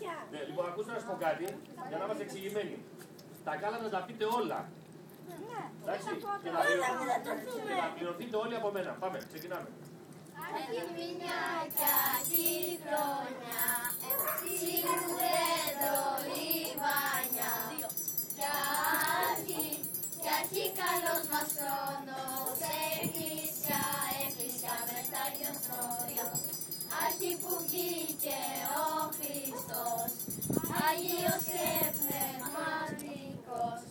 Ναι, λοιπόν, ακούστε να σας πω κάτι, για να είμαστε εξηγημένοι. Τα κάλα να τα πείτε όλα. Εντάξει, και να πληρωθείτε όλοι από μένα. Πάμε, ξεκινάμε. Αρχιμηνιά κι χρόνια, σίγουρο η βάνια. Κι αρχή καλός μας χρόνος, εκκλησιά με τα λιωστρόδια. Αρχή που βγήκε ο Χριστός, Άγιος και πνευματικός.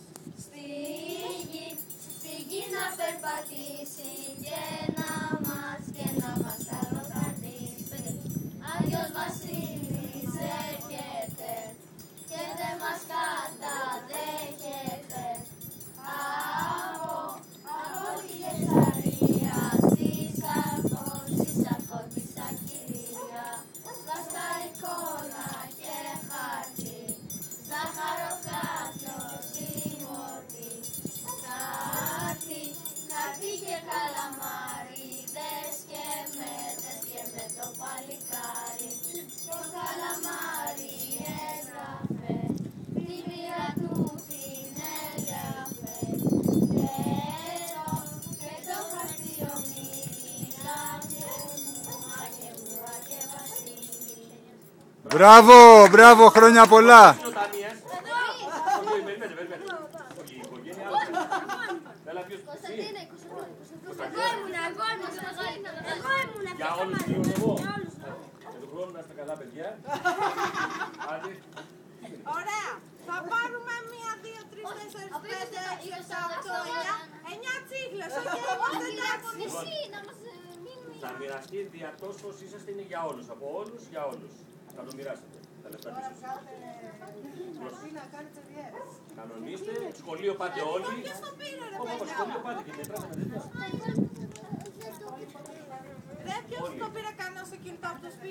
Στη γη να περπατήσει και να μας καλοκρατήσει. Άγιος Βασίλης έρχεται και δεν μας καταδέχεται. Από τη Κεσαρία στις Αρχόντισσα κυρία, βασταρικόνα και χάρτη, ζαχαροκάτιο συμμορφή. Κάτι και καλαμάριδες και με το παλικάρι. Το καλαμάρι έγραφε, τη μοίρα του την έγραφε. Και το χαρτίο μίλησα και μου και Βασίλη. Μπράβο, μπράβο, χρόνια πολλά. Για όλους λίγο εγώ. Για τον χρόνο να είστε καλά, παιδιά. Άντε. Ωραία. Θα πάρουμε 1, 2, 3, 4, 5, 6, 7, 8, 9 τσίγλες. Θα μοιραστεί δια τόσο όσοι είσαστε είναι για όλους. Από όλους για όλους. Θα το μοιράσετε. Τα λεφτά πίσω. Κανονίστε. Σχολείο πάτε όλοι. Όχι, σχολείο πάτε και μετράσαμε τέτοια. Ποιος το πήρε κανένα στο κινητό από το σπίτι.